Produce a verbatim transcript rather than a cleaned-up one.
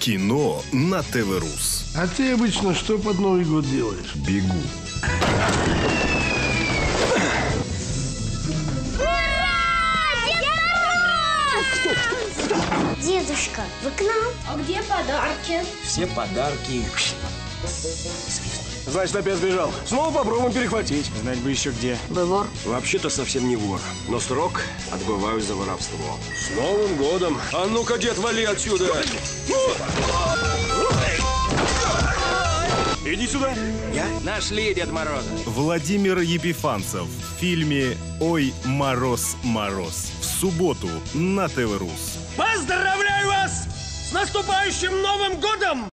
Кино на ТВ-Рус. А ты обычно что под Новый год делаешь? Бегу. Дедушка, вы к нам? А где подарки? Все подарки. Значит, опять сбежал. Снова попробуем перехватить. Знать бы еще где. Вы вор? Вообще-то совсем не вор, но срок отбываю за воровство. С Новым годом! А ну-ка, дед, вали отсюда! Иди сюда! Я? Нашли Дед Мороза. Владимир Епифанцев в фильме «Ой, мороз, мороз». В субботу на ТВ-Рус. Поздравляю вас с наступающим Новым годом!